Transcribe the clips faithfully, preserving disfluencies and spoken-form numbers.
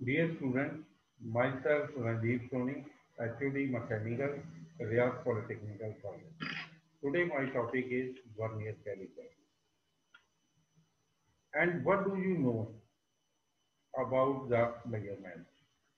Dear students, myself Randeep Soni, H O D Mechanical, Riyadh Polytechnical College. Today my topic is vernier caliper. And what do you know about the measurements?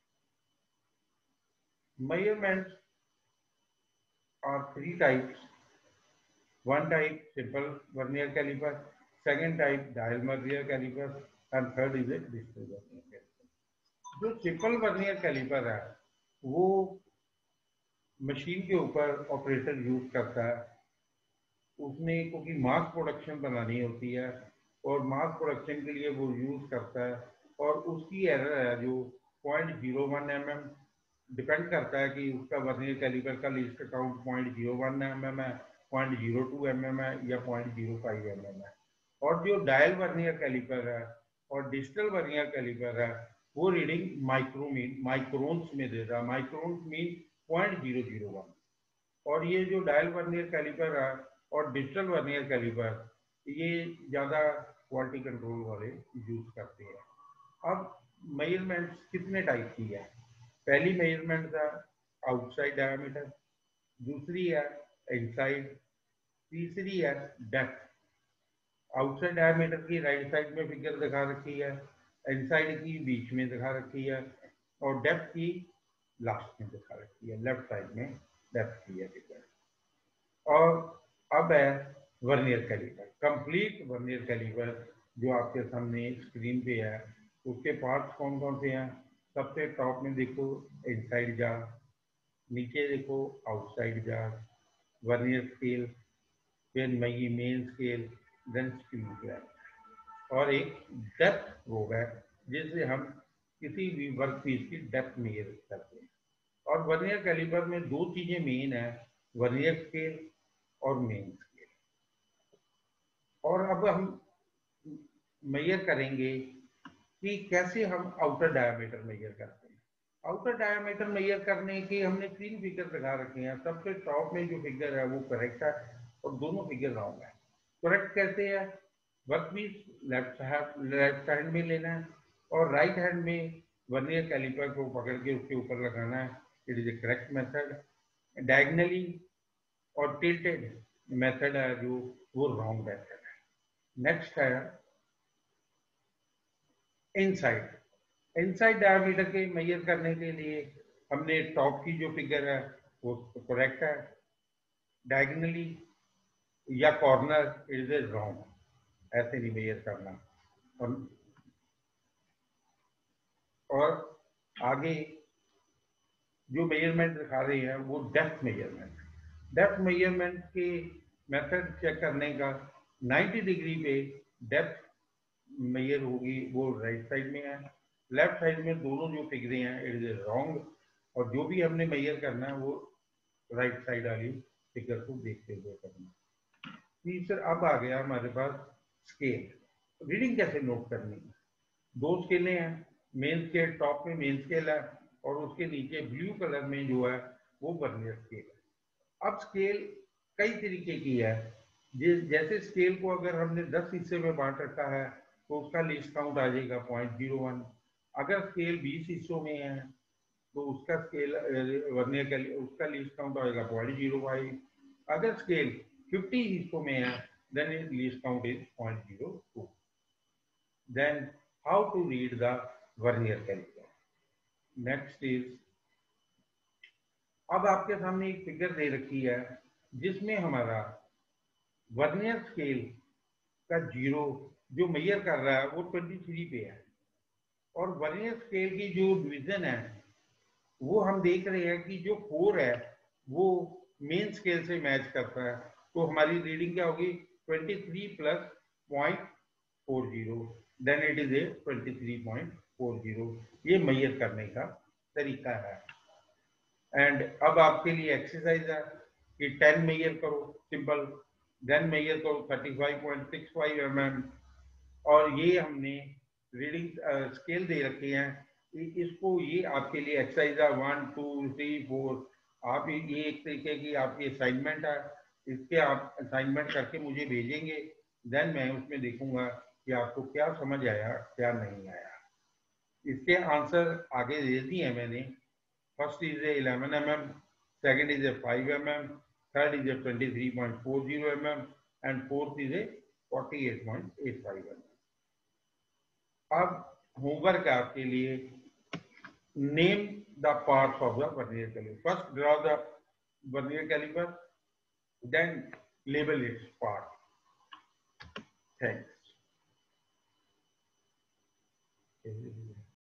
Measurements are three types. One type simple vernier caliper, second type dial vernier caliper, and third is a digital vernier caliper. जो simple vernier caliper है वो machine के ऊपर operator use करता है, उसमें क्योंकि mass production बनानी होती है और मास प्रोडक्शन के लिए वो यूज करता है, और उसकी एरर है जो point zero one M M depend करता है कि उसका वर्नियर कैलिपर का least count point zero one M M है, point zero two M M है या point zero five M M है। और जो डायल वर्नियर कैलिपर है और डिजिटल वर्नियर कैलिपर है वो रीडिंग माइक्रो मीन माइक्रोन्स में दे रहा है। Microns mean point zero zero one. और ये जो डायल वर्नियर कैलिपर है और डिजिटल वर्नियर कैलिपर ये ज़्यादा क्वालिटी कंट्रोल वाले यूज करते हैं। अब मेजरमेंट्स कितने टाइप की है? पहली मेजरमेंट है आउटसाइड डायमीटर, दूसरी है इनसाइड, तीसरी है डेप्थ। आउटसाइड डायमीटर की राइट साइड में फिगर दिखा रखी है, इनसाइड की बीच में दिखा रखी है, और डेप्थ की लास्ट में दिखा रखी है, लेफ्ट साइड में डेप्थ की है फिगर। और अब है vernier caliper, complete vernier caliper जो आपके सामने स्क्रीन पे है। उसके पार्ट्स कौन कौन से हैं? सबसे टॉप में देखो इनसाइड जार, नीचे देखो आउटसाइड जार, वर्नियर स्केल, फिर मई main scale, then screen clamp, और एक डेप्थ प्रोब है जिससे हम किसी भी वर्क पीस की डेप्थ मेजर करते हैं। और वर्नियर कैलिपर में दो चीजें मेन है, वर्नियर स्केल और मेन स्केल। और अब हम मेजर करेंगे कि कैसे हम आउटर डायमीटर मेजर करते हैं। आउटर डायमीटर मेजर करने के हमने तीन फिगर दिखा रखे हैं। सबसे टॉप में जो फिगर है वो करेक्ट है और दोनों फिगर रॉन्ग है। करेक्ट कैसे है? Work piece left left hand में लेना है और राइट हैंड में वर्नियर कैलिपर को पकड़ के उसके ऊपर लगाना है। It is a correct method. Diagonally और टिल्टेड मेथड है जो वो रॉन्ग मेथड है। नेक्स्ट है इनसाइड। इनसाइड डायमीटर के मेजर करने के लिए हमने टॉप की जो फिगर है वो करेक्ट है, डायगनली या कॉर्नर इट इज रॉन्ग, ऐसे नहीं मेजर करना। और, और आगे जो मेजरमेंट दिखा रहे हैं वो डेप्थ मेजरमेंट। डेप्थ मेजरमेंट के मेथड चेक करने का नब्बे डिग्री पे डेप्थ मेजर होगी, वो राइट साइड में है। लेफ्ट साइड में दोनों जो फिगरें हैं इट इज रॉन्ग, और जो भी हमने मेजर करना है वो राइट साइड वाली फिगर को देखते हुए करना। तीसरा अब आ गया हमारे पास स्केल। रीडिंग कैसे नोट करनी है? दो स्केलें हैं, मेन स्केल टॉप में मेन स्केल है और उसके नीचे ब्लू कलर में जो है वो वर्नियर स्केल है। अब स्केल कई तरीके की है। जैसे स्केल को अगर हमने दस हिस्से में बांट रखा है तो उसका लीस्ट काउंट आ जाएगा पॉइंट जीरो वन। अगर स्केल बीस हिस्सों में है तो उसका स्केल वर्नियर का उसका लीस्ट काउंट आएगा पॉइंट जीरो फाइव। अगर स्केल फिफ्टी हिस्सों में है then it least count is point zero two. Then how to read the vernier caliper? Next is, अब आपके सामने एक फिगर दे रखी है जिसमें हमारा वर्नियर स्केल का जीरो जो मेजर कर रहा है वो तेईस पे है, और वर्नियर स्केल की जो डिवीजन है वो हम देख रहे हैं कि जो फोर है वो मेन स्केल से मैच करता है। तो हमारी रीडिंग क्या होगी? तेईस plus point four zero, then it is a तेईस पॉइंट फोर जीरो। ये मेजर करने का तरीका है। एंड अब आपके लिए एक्सरसाइज है कि टेन मेजर करो सिंपल, देन मेजर करो thirty five point six five M M. और ये हमने रीडिंग स्केल दे रखे हैं, इसको ये आपके लिए एक्सरसाइज है वन टू थ्री फोर। आप ये एक तरीके की आपकी असाइनमेंट है, इसके आप असाइनमेंट करके मुझे भेजेंगे, देन मैं उसमें देखूंगा कि आपको क्या समझ आया क्या नहीं आया। इसके आंसर आगे दे दिए मैंने. First is a eleven M M, second is a five M M, third is a twenty three point four zero M M and fourth is a forty eight point eight five M M. अब homework आपके लिए, name the parts of the vernier caliper. First draw the vernier caliper, then label its part. Thanks.